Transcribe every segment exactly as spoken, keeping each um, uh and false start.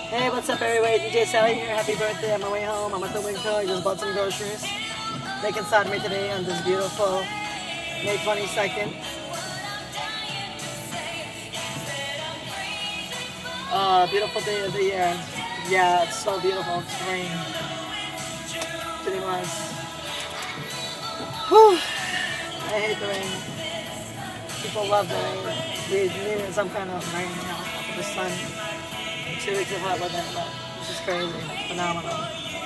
Hey, what's up everybody? D J Sally here. Happy birthday. On my way home, I'm at the Winco. I just bought some groceries. Making Sadme today on this beautiful May twenty-second. Uh, beautiful day of the year. Yeah, it's so beautiful. It's rain. Pretty much. Whew. I hate the rain. People love the rain. We needed some kind of rain, you know, after the sun. Two weeks of hot weather, but this is crazy. Phenomenal.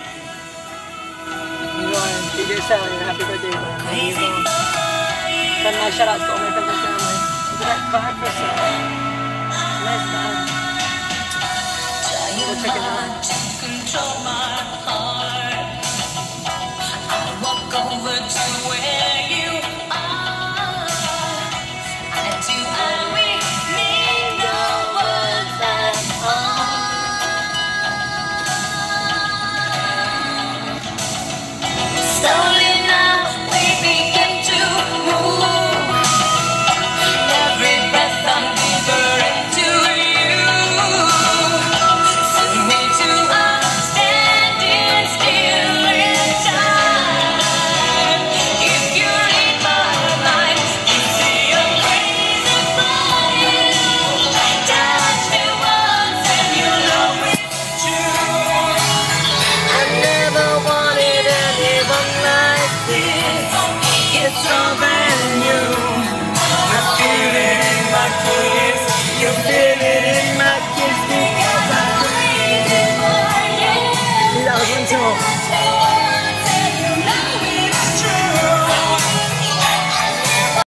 Enjoy. D J Sally, happy birthday, man. There you go. Send my shout outs to all my friends and family. Look at that car for sale. Nice man. Go check it out. Control my heart. I walk over to where you are. I do I we need no words at all. Slowly now we begin to move. Every breath I'm deeper into you. Soon we two are standing still in time. If you read my mind, you see a crazy fire. Touch me once and you know it's true. I never wanted anyone like this. It's so brand new. I feel it in my kiss. You feel it.